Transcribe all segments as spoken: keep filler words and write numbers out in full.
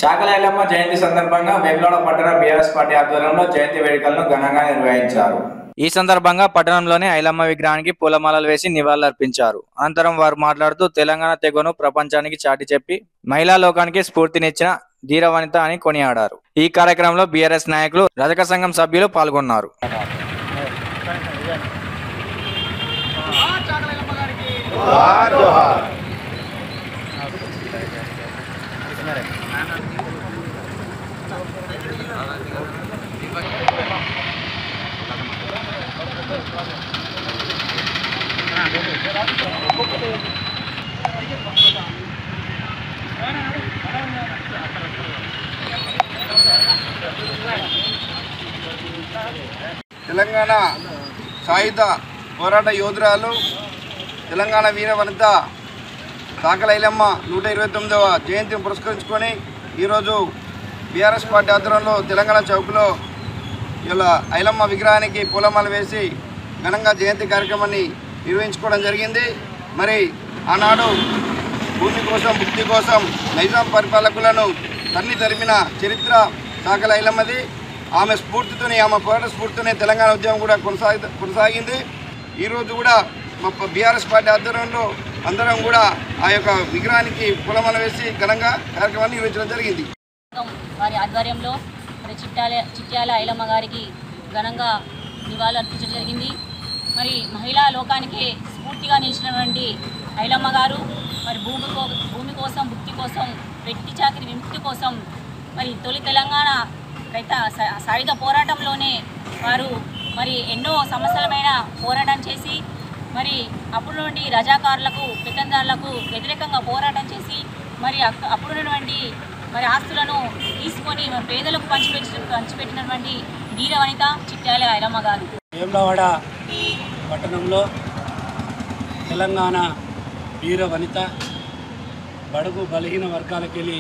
చాకలి ఐలమ్మ జయంతి సందర్భంగా వేములవాడ పట్టణ BRS party ఆధ్వర్యంలో జయంతి వేడుకలను ఘనంగా నిర్వహించారు. ఈ సందర్భంగా పట్టణంలోని ఐలమ్మ విగ్రహానికి పూలమాలలు వేసి నివాళులర్పించారు. అనంతరం వారు మాట్లాడుతూ తెలంగాణ తెగను ప్రపంచానికి చాటి చెప్పి మహిళా లోకానికి స్ఫూర్తినిచ్చిన ధీరవనిత అని కొనియాడారు. ఈ కార్యక్రమంలో బీఆర్ఎస్ నాయకులు, రజక సంఘం సభ్యులు పాల్గొన్నారు. తెలంగాణ సాయుధ పోరాట యోధురాలు తెలంగాణ వీర వనిత చాకలి ఐలమ్మ నూట ఇరవై తొమ్మిదవ జయంతిని పురస్కరించుకొని ఈరోజు బీఆర్ఎస్ పార్టీ ఆధ్వర్యంలో తెలంగాణ చౌక్లో ఇలా ఐలమ్మ విగ్రహానికి పూలమాల వేసి ఘనంగా జయంతి కార్యక్రమాన్ని నిర్వహించుకోవడం జరిగింది. మరి ఆనాడు భూమి కోసం ముక్తి కోసం నైజాం పరిపాలకులను తన్ని తరిమిన చరిత్ర చాకలి ఐలమ్మది. ఆమె స్ఫూర్తితోనే, ఆమె పోరాట స్ఫూర్తితోనే తెలంగాణ ఉద్యమం కూడా కొనసాగి కొనసాగింది ఈరోజు కూడా మా బీఆర్ఎస్ పార్టీ ఆధ్వర్యంలో అందరం కూడా ఆ యొక్క విగ్రహానికి పూలమాల వేసి ఘనంగా కార్యక్రమాన్ని నిర్వహించడం జరిగింది. వారి ఆధ్వర్యంలో మరి చిట్యాల చిట్యాల ఐలమ్మ గారికి ఘనంగా నివాళులు అర్పించడం జరిగింది. మరి మహిళా లోకానికి స్ఫూర్తిగా నిలిచినటువంటి ఐలమ్మ గారు మరి భూమి భూమి కోసం, భుక్తి కోసం, వెట్టి చాకిరి విముక్తి కోసం మరి తొలి తెలంగాణ రైత సాయుధ పోరాటంలోనే వారు మరి ఎన్నో సంవత్సరమైన పోరాటం చేసి మరి అప్పుడు నుండి రజాకారులకు, పెత్తందారులకు వ్యతిరేకంగా పోరాటం చేసి మరి అప్పుడున్నటువంటి మరి ఆస్తులను తీసుకొని పేదలకు పంచిపెట్టి పంచిపెట్టినటువంటి వీర వనిత చిట్యాల ఐలమ్మ గారు. వేములవాడ పట్టణంలో తెలంగాణ వీర వనిత బడుగు బలహీన వర్గాలకెళ్ళి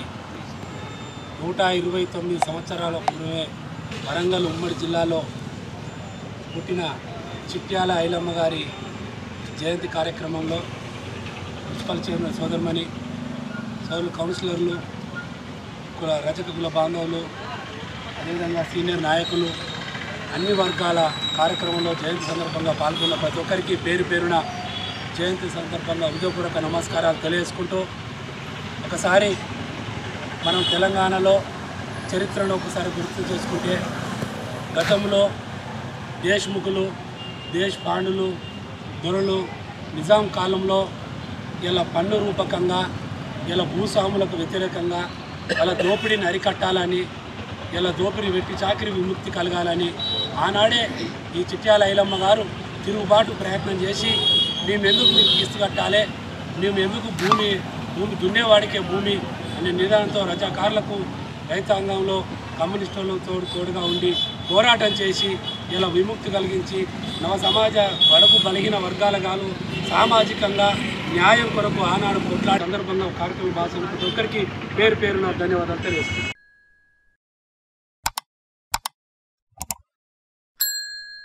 నూట ఇరవై తొమ్మిది సంవత్సరాల పూర్వమే వరంగల్ ఉమ్మడి జిల్లాలో పుట్టిన చిట్యాల ఐలమ్మ గారి జయంతి కార్యక్రమంలో మున్సిపల్ చైర్మన్ సోదరుమణి, సోదరులు కౌన్సిలర్లు, కుల రజక కుల బాంధవులు, అదేవిధంగా సీనియర్ నాయకులు, అన్ని వర్గాల కార్యక్రమంలో జయంతి సందర్భంగా పాల్గొన్న ప్రతి ఒక్కరికి పేరు పేరున జయంతి సందర్భంగా హృదయపూర్వక నమస్కారాలు తెలియజేసుకుంటూ, ఒకసారి మనం తెలంగాణలో చరిత్రను ఒకసారి గుర్తు చేసుకుంటే గతంలో దేశ్ముఖులు, దేశ్ పాండులు, దొరలు నిజాం కాలంలో ఇలా పన్ను రూపకంగా ఇలా భూస్వాములకు వ్యతిరేకంగా వాళ్ళ దోపిడీని అరికట్టాలని, ఇలా దోపిడీ వెట్టి చాకిరి విముక్తి కలగాలని ఆనాడే ఈ చిట్యాల ఐలమ్మ గారు తిరుగుబాటు ప్రయత్నం చేసి మేము ఎందుకు మీకు కిస్తు కట్టాలి, మేము ఎందుకు భూమి భూమి దున్నేవాడికే భూమి అనే నిదానంతో రజాకారులకు, రైతాంగంలో కమ్యూనిస్టులకు తోడు తోడుగా ఉండి పోరాటం చేసి ఇలా విముక్తి కలిగించి నవ సమాజ బడుగు బలహీన వర్గాల గాను సామాజికంగా న్యాయం కొరకు ఆనాడు కొట్లాడే సందర్భంగా కార్యక్రమం భాషలకు ఒక్కరికి పేరు పేరున ధన్యవాదాలు తెలియజేస్తున్నాను.